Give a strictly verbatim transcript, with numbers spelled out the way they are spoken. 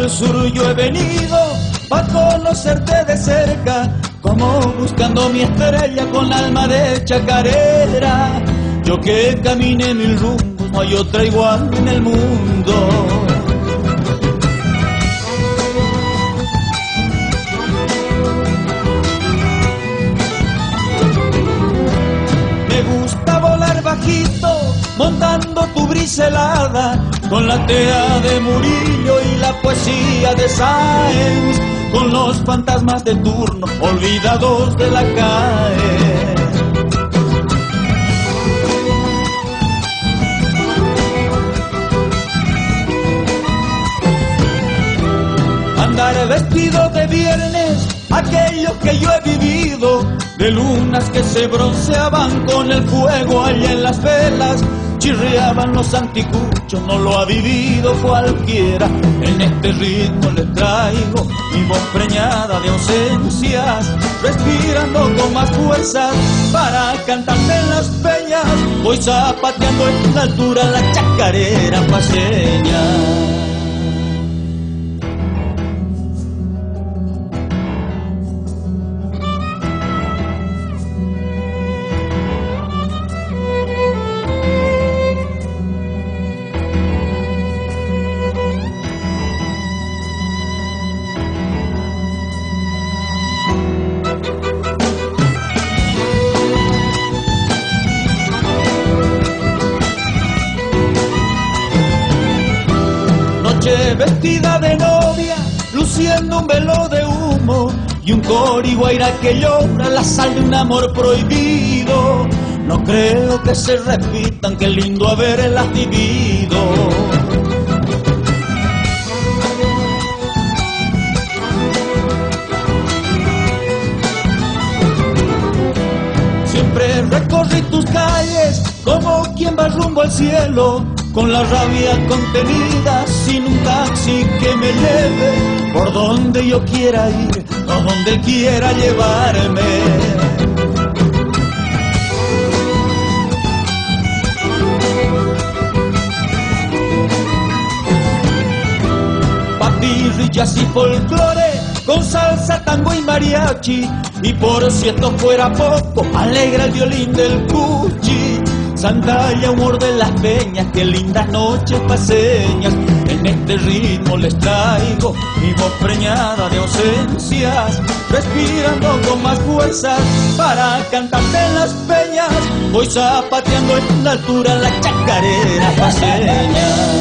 sur yo he venido pa' conocerte de cerca, como buscando mi estrella con alma de chacarera. Yo que caminé mil rumbos, no hay otra igual en el mundo. Me gusta volar bajito, montando tu brisa helada, con la tea de Murillo y la poesía de Sáenz, con los fantasmas de turno, olvidados de la calle. Andar vestido de viernes, aquello que yo he vivido, de lunas que se bronceaban con el fuego allá en las velas, chirriaban los anticuchos, no lo ha vivido cualquiera. En este ritmo les traigo mi voz preñada de ausencias, respirando con más fuerza para cantarte en las peñas. Voy zapateando en la altura la chacarera paseña. Vestida de novia, luciendo un velo de humo y un cori guaira que llora la sal de un amor prohibido. No creo que se repitan, qué lindo haberlas vivido. Siempre recorrí tus calles como quien va rumbo al cielo, con la rabia contenida, sin un taxi que me lleve por donde yo quiera ir, o donde quiera llevarme. Papirrillas y folclore, con salsa, tango y mariachi, y por si esto fuera poco, alegra el violín del cuchi. Sandalia, humor de las peñas, qué lindas noches paseñas. En este ritmo les traigo mi voz preñada de ausencias, respirando con más fuerza para cantarte en las peñas. Voy zapateando en la altura la chacarera paseña.